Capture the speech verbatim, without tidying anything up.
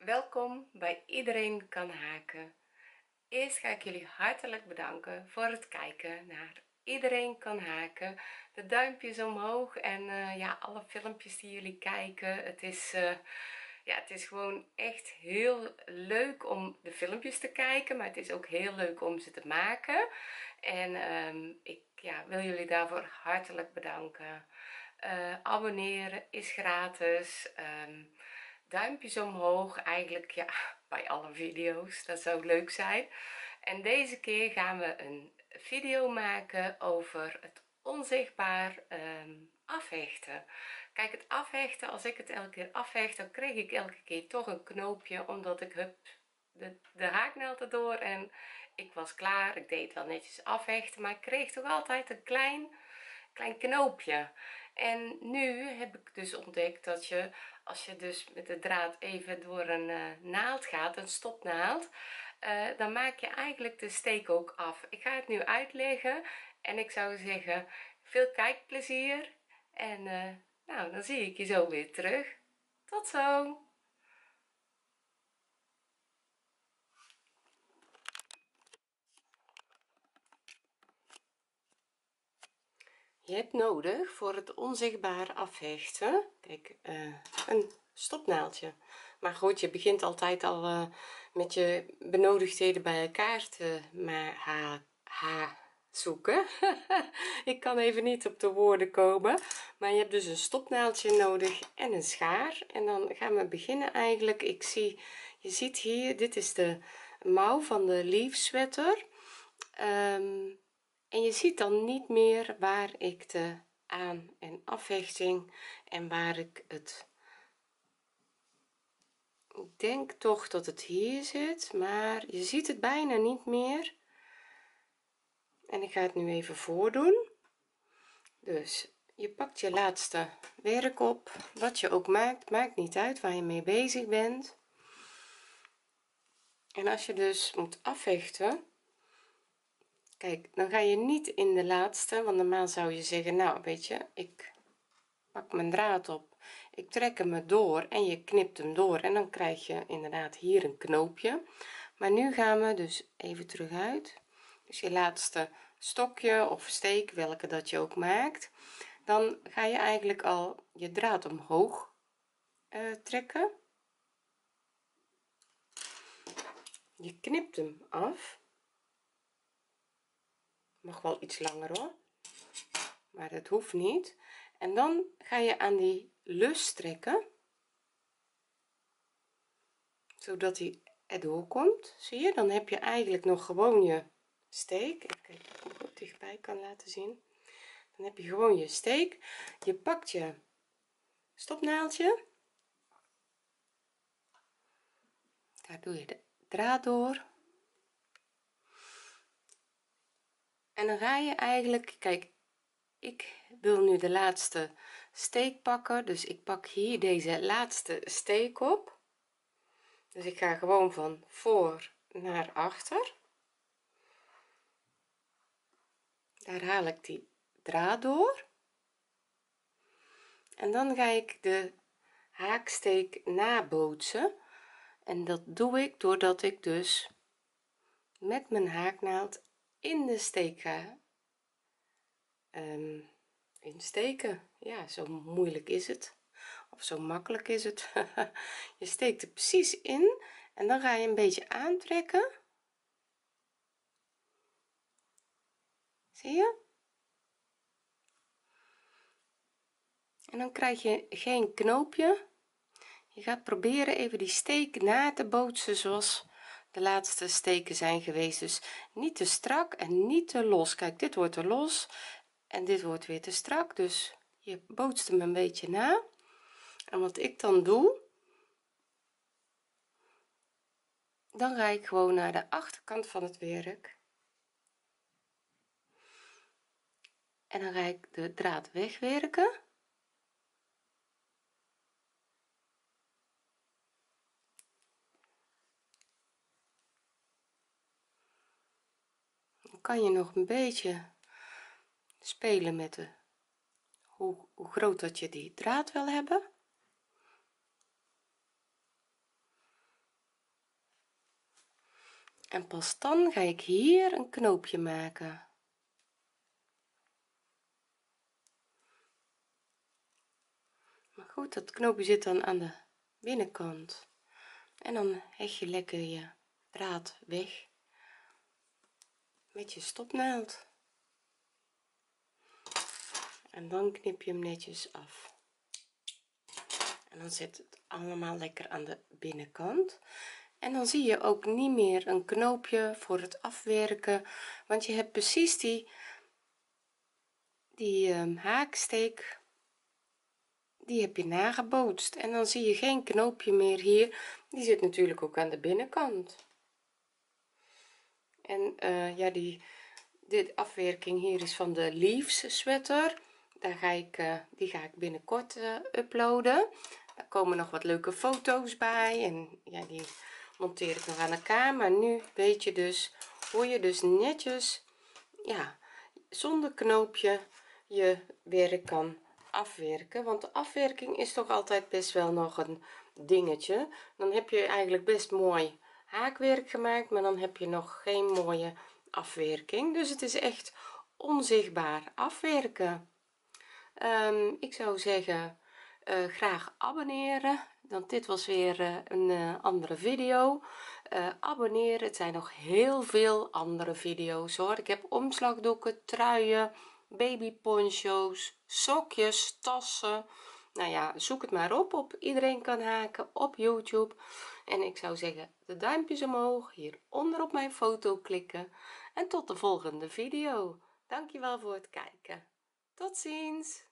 welkom bij Iedereen kan haken. Eerst ga ik jullie hartelijk bedanken voor het kijken naar Iedereen kan haken. De duimpjes omhoog en uh, ja, alle filmpjes die jullie kijken. Het is, uh, ja, het is gewoon echt heel leuk om de filmpjes te kijken, maar het is ook heel leuk om ze te maken. En um, ik ja, wil jullie daarvoor hartelijk bedanken. Uh, abonneren is gratis. Um, duimpjes omhoog, eigenlijk ja, bij alle video's, dat zou leuk zijn. En deze keer gaan we een video maken over het onzichtbaar um, afhechten. Kijk, het afhechten, als ik het elke keer afhecht, dan kreeg ik elke keer toch een knoopje, omdat ik hup, de, de haaknaald erdoor en ik was klaar. Ik deed wel netjes afhechten, maar ik kreeg toch altijd een klein klein knoopje. En nu heb ik dus ontdekt dat je, als je dus met de draad even door een uh, naald gaat, een stopnaald, uh, dan maak je eigenlijk de steek ook af. Ik ga het nu uitleggen en ik zou zeggen veel kijkplezier en uh, nou, dan zie ik je zo weer terug. Tot zo! Je hebt nodig voor het onzichtbaar afhechten, kijk, uh, een stopnaaldje. Maar goed, je begint altijd al uh, met je benodigdheden bij elkaar te maar ha, ha zoeken. Ik kan even niet op de woorden komen, maar je hebt dus een stopnaaldje nodig en een schaar. En dan gaan we beginnen eigenlijk. Ik zie, je ziet hier, dit is de mouw van de leaf sweater. Um, en je ziet dan niet meer waar ik de aan- en afhechting en waar ik het, ik denk toch dat het hier zit, maar je ziet het bijna niet meer. En ik ga het nu even voordoen. Dus je pakt je laatste werk op, wat je ook maakt, maakt niet uit waar je mee bezig bent. En als je dus moet afhechten, kijk, dan ga je niet in de laatste, want normaal zou je zeggen, nou weet je, ik pak mijn draad op, ik trek hem door en je knipt hem door en dan krijg je inderdaad hier een knoopje. Maar nu gaan we dus even terug uit, dus je laatste stokje of steek, welke dat je ook maakt, dan ga je eigenlijk al je draad omhoog uh, trekken, je knipt hem af, mag wel iets langer hoor, maar het hoeft niet. En dan ga je aan die lus trekken, zodat hij erdoor komt. Zie je, dan heb je eigenlijk nog gewoon je steek. Even kijken of ik het dichtbij kan laten zien. Dan heb je gewoon je steek. Je pakt je stopnaaldje, daar doe je de draad door en dan ga je eigenlijk, kijk, ik wil nu de laatste steek pakken, dus ik pak hier deze laatste steek op. Dus ik ga gewoon van voor naar achter, daar haal ik die draad door en dan ga ik de haaksteek nabootsen. En dat doe ik doordat ik dus met mijn haaknaald in de steek ga um, insteken. Ja, zo moeilijk is het, of zo makkelijk is het. Je steekt er precies in en dan ga je een beetje aantrekken, zie je, en dan krijg je geen knoopje. Je gaat proberen even die steek na te bootsen zoals de laatste steken zijn geweest, dus niet te strak en niet te los. Kijk, dit wordt er los en dit wordt weer te strak, dus je bootst hem een beetje na. En wat ik dan doe, dan ga ik gewoon naar de achterkant van het werk en dan ga ik de draad wegwerken. Dan kan je nog een beetje spelen met de hoe, hoe groot dat je die draad wil hebben. en pas dan ga ik hier een knoopje maken. Maar goed, dat knoopje zit dan aan de binnenkant en dan hecht je lekker je draad weg met je stopnaald en dan knip je hem netjes af en dan zit het allemaal lekker aan de binnenkant en dan zie je ook niet meer een knoopje voor het afwerken, want je hebt precies die die um, haaksteek, die heb je nagebootst en dan zie je geen knoopje meer hier, die zit natuurlijk ook aan de binnenkant en uh, ja die dit afwerking hier is van de Leaves sweater, daar ga ik uh, die ga ik binnenkort uh, uploaden. Daar komen nog wat leuke foto's bij en ja die monteer ik nog aan elkaar, maar nu weet je dus hoe je dus netjes ja zonder knoopje je werk kan afwerken, want de afwerking is toch altijd best wel nog een dingetje. Dan heb je eigenlijk best mooi haakwerk gemaakt, maar dan heb je nog geen mooie afwerking, dus het is echt onzichtbaar afwerken. um, ik zou zeggen uh, graag abonneren, want dit was weer uh, een uh, andere video. Uh, abonneren, het zijn nog heel veel andere video's hoor. Ik heb omslagdoeken, truien, baby poncho's, sokjes, tassen, nou ja, zoek het maar op op Iedereen Kan Haken op YouTube en ik zou zeggen de duimpjes omhoog, hieronder op mijn foto klikken en tot de volgende video. Dankjewel voor het kijken. Tot ziens.